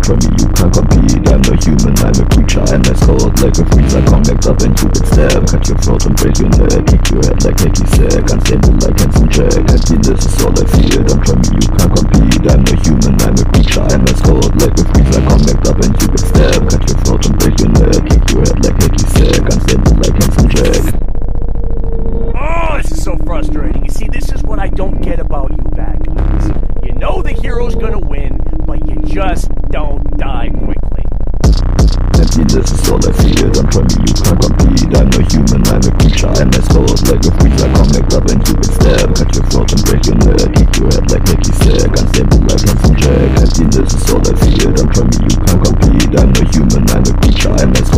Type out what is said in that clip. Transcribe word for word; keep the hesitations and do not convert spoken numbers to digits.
try me, you can't compete. I'm no human, I'm a creature, I'm as cold like a freezer. Come back up and you can stab, cut your throat and break your neck, kick your head like Hacky said, unstable like Hanson Jack. Happiness is all I feel, don't try me, you can't compete. I'm no human, I'm a creature, I'm as cold like a freezer. Come back up and you can stab, cut your throat and break your neck, kick your head like Hacky said, unstable like Hanson Jack. Oh, this is so frustrating. You see, this is what I don't get about you bad guys. You know the hero's gonna win, but you just don't die quickly. Happiness is all I feel, don't try me, you can't compete. I'm no human, I'm a creature, I'm as cold like a freezer. Come back up and you can stab, cut your throat and break your neck, kick your head like Hacky said, unstable like Hanson Jack. Happiness is all I feel, don't try me, you can't compete. I'm no human, I'm a creature, I'm as